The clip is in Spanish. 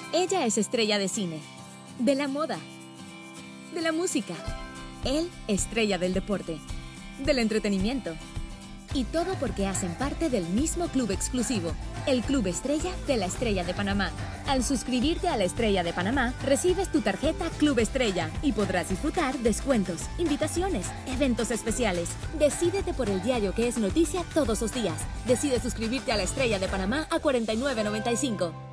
Ella es estrella de cine, de la moda, de la música. Él, estrella del deporte, del entretenimiento. Y todo porque hacen parte del mismo club exclusivo, el Club Estrella de la Estrella de Panamá. Al suscribirte a la Estrella de Panamá, recibes tu tarjeta Club Estrella y podrás disfrutar descuentos, invitaciones, eventos especiales. Decídete por el diario que es noticia todos los días. Decide suscribirte a la Estrella de Panamá a $49.95.